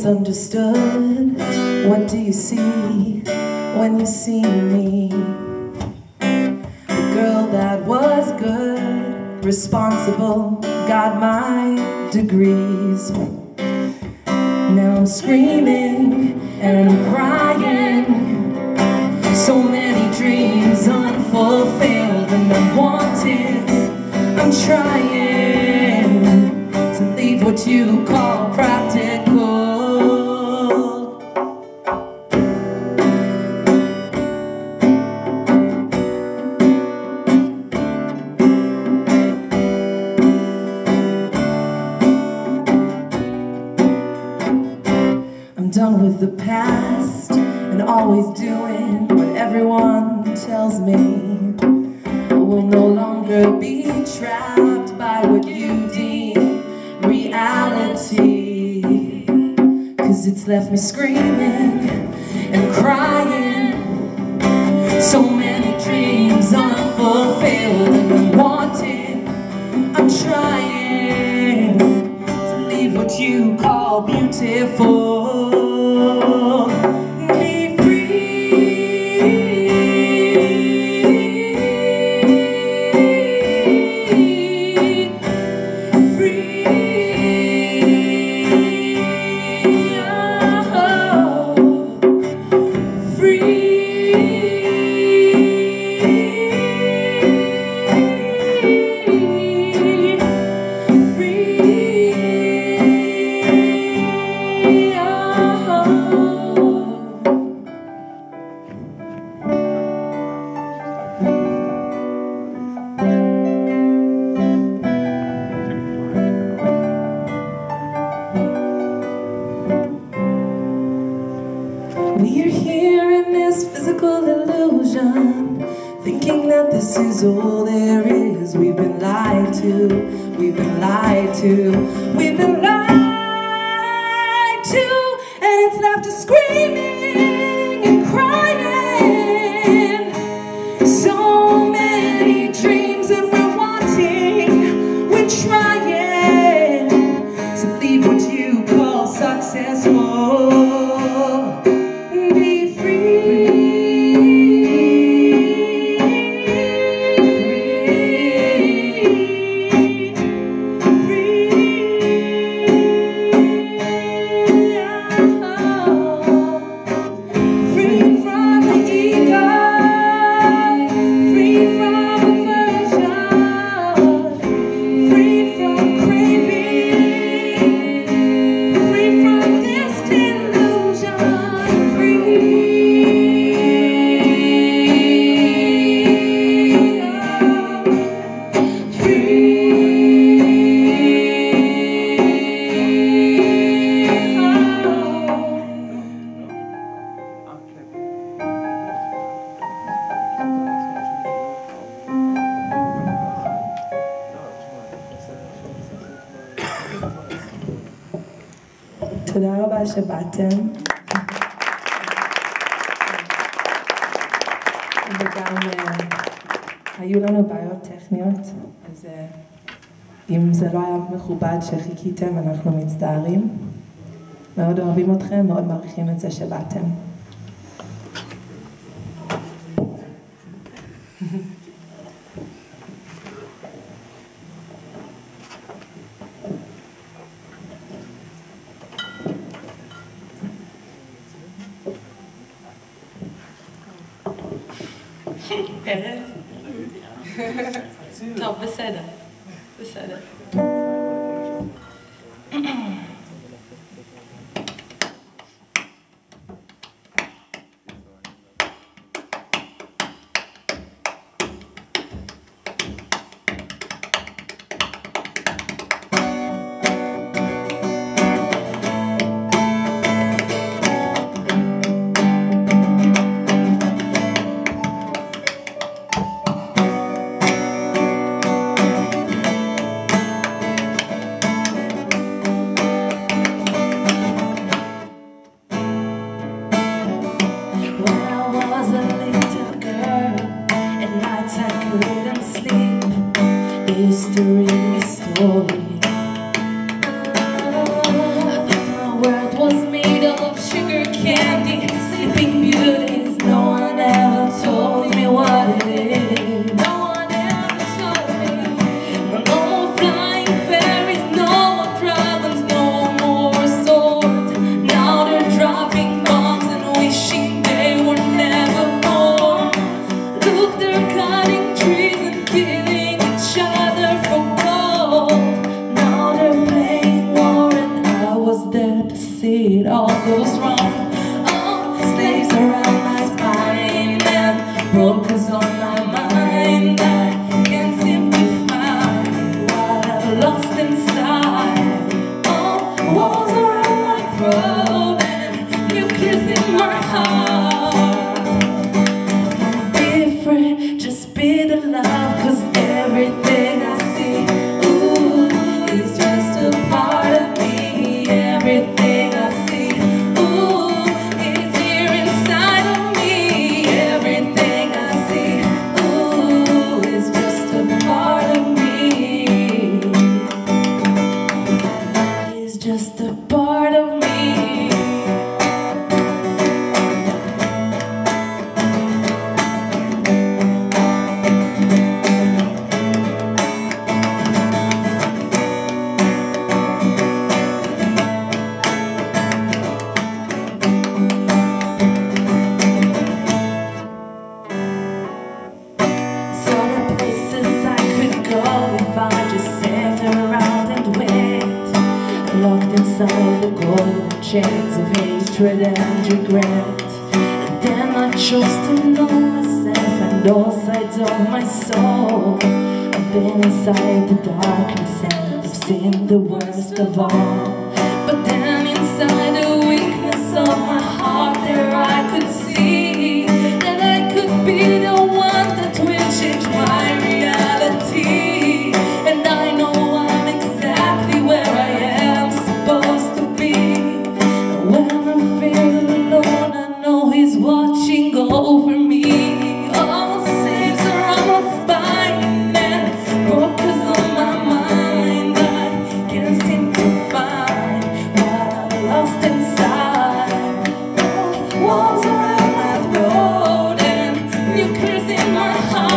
misunderstood. What do you see when you see me? The girl that was good, responsible, got my degrees. Now I'm screaming and I'm crying. So many dreams unfulfilled and unwanted. I'm trying to leave what you call practical. I'm done with the past and always doing what everyone tells me. I will no longer be trapped by what you deem reality, 'cause it's left me screaming and crying. So many dreams unfulfilled and unwanted. I'm trying to leave what you call beautiful. We're here in this physical illusion, thinking that this is all there is. We've been lied to, we've been lied to, we've been lied to, and it's left us screaming and crying. So many dreams that we're wanting, we're trying to leave what you call successful. תודה רבה שבאתם. וגם היו לנו בעיות טכניות, אז אם זה לא היה מכובד שחיכיתם, אנחנו מצטערים. מאוד אוהבים אתכם, מאוד מעריכים את זה שבאתם. ארז? טוב, בסדר. בסדר. History, story. I thought my world was me. the gold chains of hatred and regret. And then I chose to know myself and all sides of my soul. I've been inside the darkness and I've seen the worst of all. But then inside the weakness of my heart, there I could see that I could be the one that will change my reality. And I know I'm exactly where I am supposed to be. And when I feel alone, I know He's watching over me. All saints are on my spine and focus on my mind. I can't seem to find what I'm lost inside. Walls around my throat and nuclears in my heart.